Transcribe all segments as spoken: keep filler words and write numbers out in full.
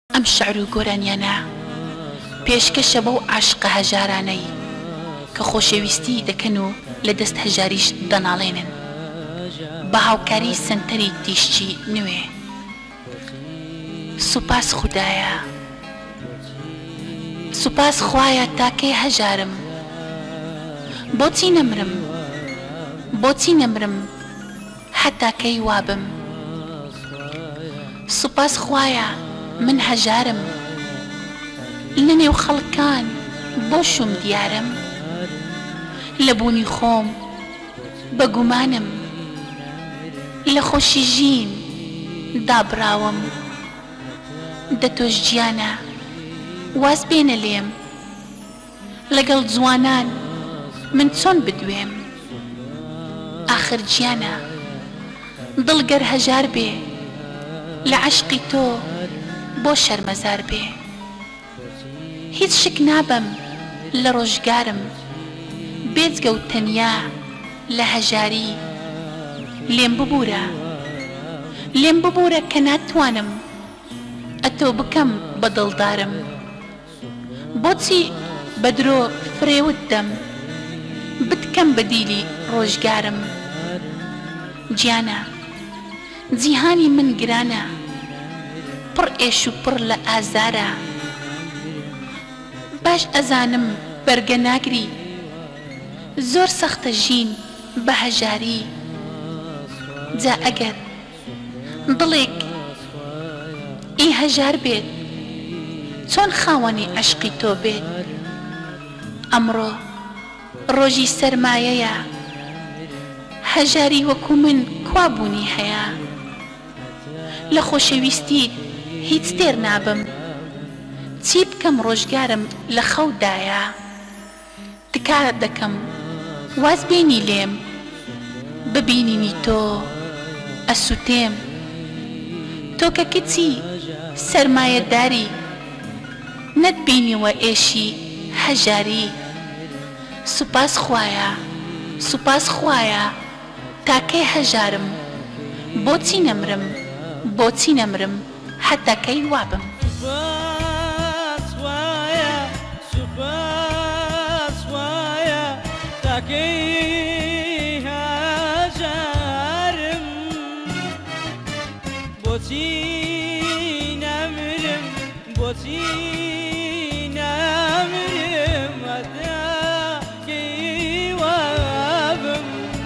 ئەم شەعر و گۆرانیانە پێشکەشە بەو عاشقە هەژارانەی کە خۆشەویستی دەکەن و لە دەست هەژاریش دەناڵێنن بە هاوکاری سنتەری تیشتی نوێ. سوپاس خودایە، سوپاس خوایە تاکەی هەژارم، بۆچی نەمرم بۆچی نەمرم هەتاکەی وابم. سوپاس خوایە من هەژارم، لە نێو خەڵکان بۆشم دیارم، لە بوونی خۆم بە گومانم، لە خۆشی ژین دابراوم. دە تۆش گیانە واز بێنە لێم، لەگەڵ جوانان من چۆن بدوێم. ئاخر گیانە دڵ گەر هەژار بێ، لە عەشقی تۆ بۆ شەرمەزار بێ. هیچ شک نابەم لە ڕۆژگارم، بێجگە و تەنیا لە هەژاری. لێم ببوورە لێم ببوورە کە ناتوانم ئەتۆ بکەم بە دڵدارم. بۆچی بە درۆ فرێوت دەم، بتکەم بە دیلی ڕۆژگارم. گیانە جیهانی من گرانە، پڕ ئێش و پڕ لە ئازارە. باش ئەزانم بەرگە ناگری، زۆر سەختە ژین بە هەژاری. جا ئەگەر دڵێک ئی هەژار بێت، چۆن خاوەنی عەشقی تۆ بێت. ئەمڕۆ ڕۆژی سەرمایەیە، هەژاری وەکو من کوا بوونی هەیە. لە خۆشەویستیت هیچ تێر نابم، چی بکەم ڕۆژگارم لە خەودایە. تکا دەکەم واز بێنی لێم، ببینینی تۆ ئەسووتێم. تۆ کە کچی سەرمایەداری، نەتبینیوە ئێشی هەژاری. سوپاس خوایە سوپاس خوایە تاکەی هەژارم، بۆچی نەمرم بۆچی نەمرم هەتاکەی وابم. سوپاس خوایە سوپاس خوایە تاکەی هەژارم، بۆچی نەمرم بۆچی نەمرم هەتاکەی وابم.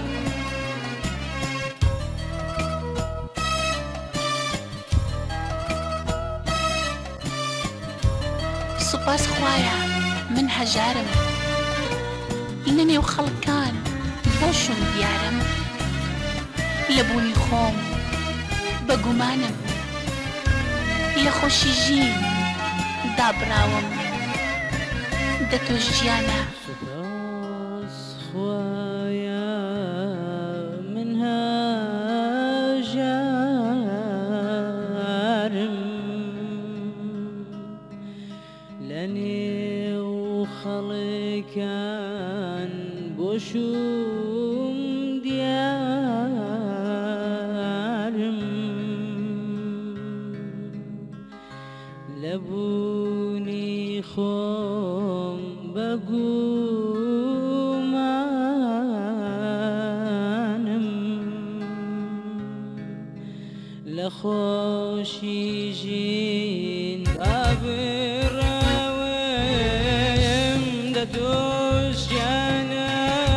سوپاس خوایە من هەژارم، لە نێو خەڵکان بۆشم دیارم، لە بوونی خۆم بە گومانم، لە خۆشی ژین دابراوم. دە تۆش گیانە سوپاس خوایە من هەژارم، لە نێو خەڵکان بۆشم دیارم، لە بوونی خۆم بە گومانم، لە خۆشی ژین دابراوم. دە تۆش گیانە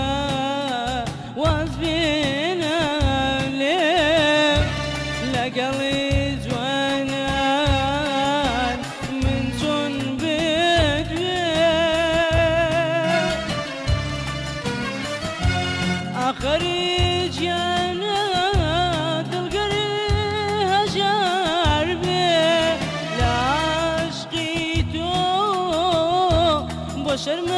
واز بێنە لێم، لەگەڵی جوانان من چۆن بدوێم. ئاخەری گیانە دڵگەری هەژار بێ، لە عەشقی تۆ بۆ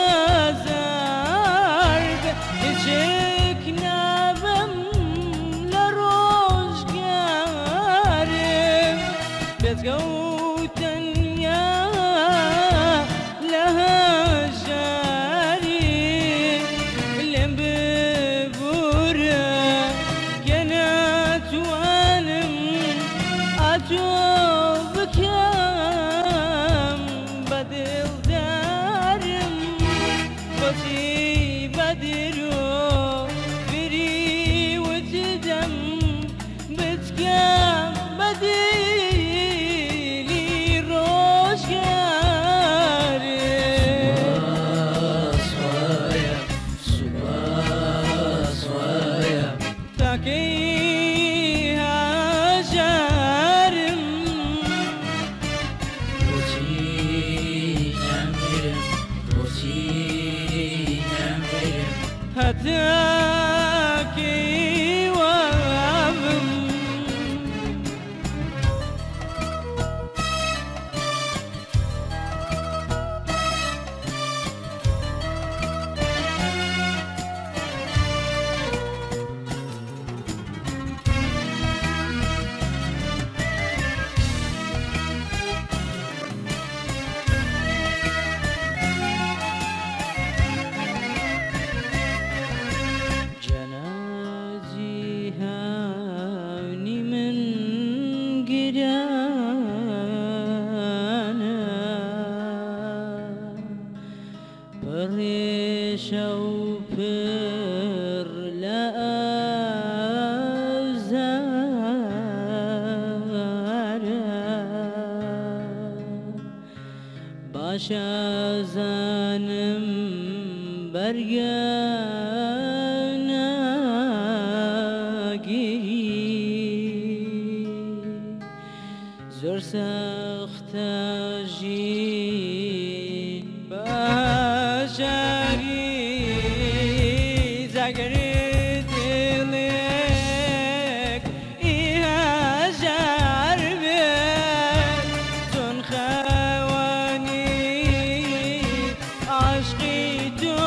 شەرمەزار بێ. هیچ شک نابەم لە ڕۆژگارم، بێجگە و تەنیا لە هەژاری. لێم ببوورە کە ناتوانم ئەتۆ بکەم هتاكي وابم شوفر لا باشا زانم برگانا گیری زور سخت جین باشاری زگری دلک ایها جار بید چون خوانی عشقی تو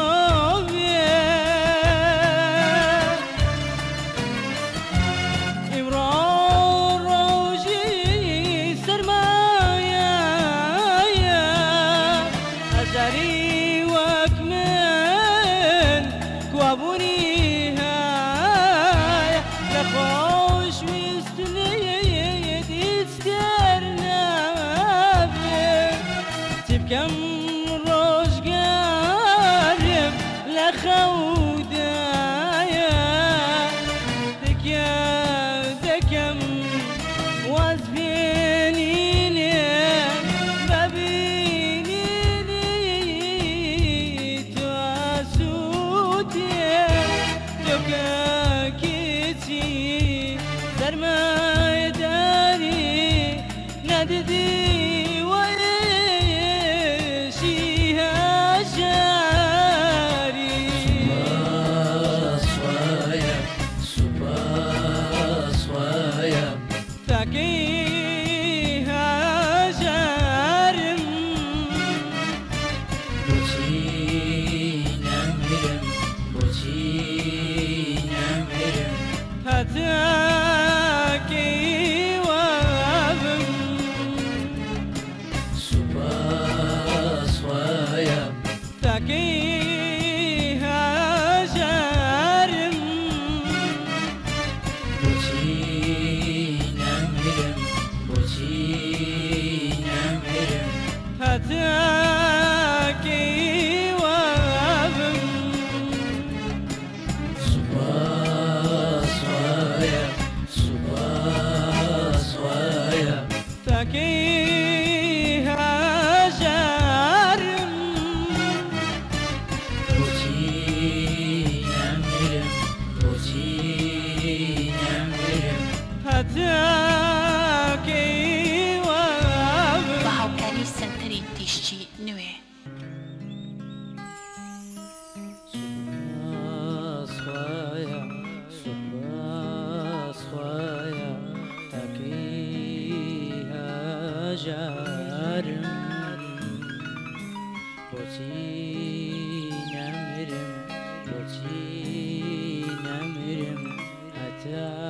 بید امرار روزی سرمایه ازاری وک من کوابونی های لخوش ویستنی دیستر نبید تبکم روزگارم لخودایا دکیا دکم واز بینینی ببینینی تو اسودی تو کیتی سرمایه داری ندیدی هتاكي وابم سباس ويا تاكي هاجرم بوتي نمرم بوتي نمرم هتاكي وابم سباس ويا سباس ويا تاكي هاجرم بوتي نمرم بوتي نمرم هتاكي وابم بەهاوکاری سنتەری تیشتی نوێ سباس ويا سباس ويا تاكي هاجرم بوتي نمرم بوتي نمرم حتى